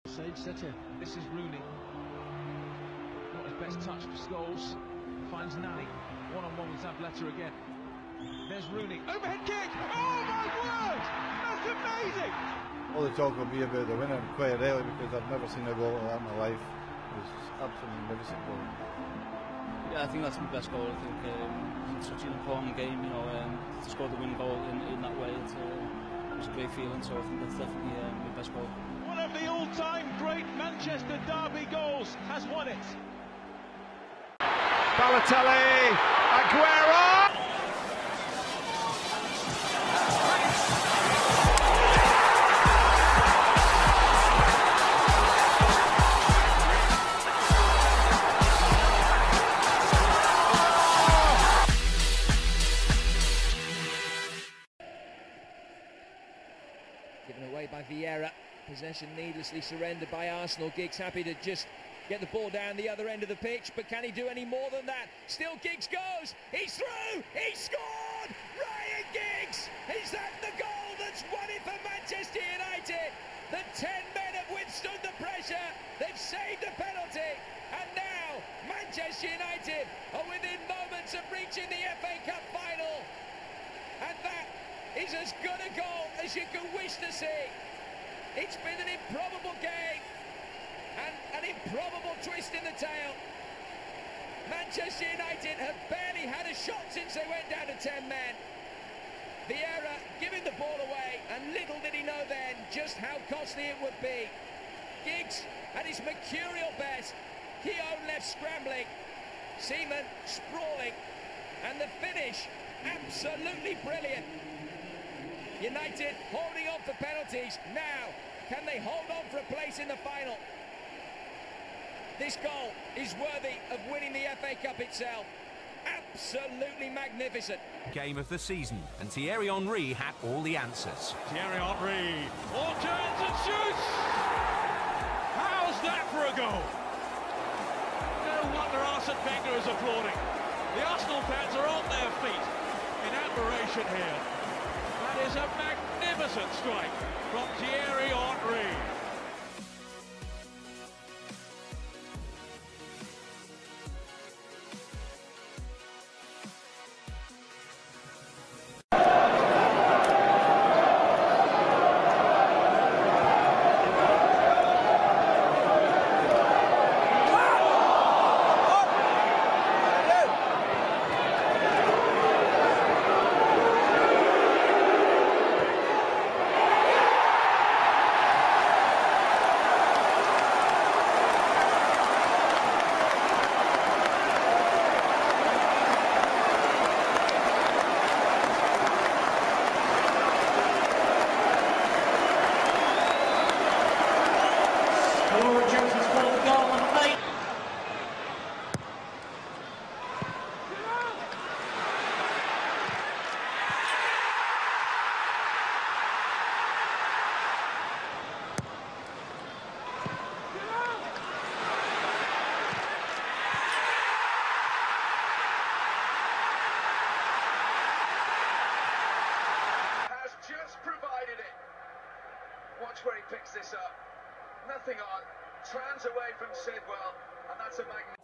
Sage Setter. This is Rooney. Not his best touch for Scholes. Finds Nani. One-on-one with Zabaleta again. There's Rooney. Overhead kick! Oh my word! That's amazing! All the talk will be about the winner quite rarely, because I've never seen a goal like that in my life. It was absolutely magnificent goal. Yeah, I think that's my best goal. I think it's such an important game, you know, to score the winning goal in that way. It was a great feeling, so I think that's definitely my best goal. One of the all-time great Manchester derby goals has won it. Balotelli, Aguero! Given away by Vieira. Possession needlessly surrendered by Arsenal. Giggs happy to just get the ball down the other end of the pitch, but can he do any more than that? Still Giggs goes, he's through, he scored! Ryan Giggs! Is that the goal that's won it for Manchester United? The 10 men have withstood the pressure, they've saved the penalty, and now Manchester United are within moments of reaching the FA Cup final. And that is as good a goal as you could wish to see. It's been an improbable game and an improbable twist in the tail. Manchester United have barely had a shot since they went down to 10 men. Vieira giving the ball away, and little did he know then just how costly it would be. Giggs at his mercurial best, Keown left scrambling, Seaman sprawling, and the finish absolutely brilliant. United holding on for penalties. Now, can they hold on for a place in the final? This goal is worthy of winning the FA Cup itself. Absolutely magnificent. Game of the season, and Thierry Henry had all the answers. Thierry Henry. All turns and shoots! How's that for a goal? No wonder Arsene Wenger is applauding. The Arsenal fans are on their feet in admiration here. That is a magnificent strike from Thierry Henry. Watch where he picks this up. Nothing on. Trans away from Sidwell, and that's a magnificent.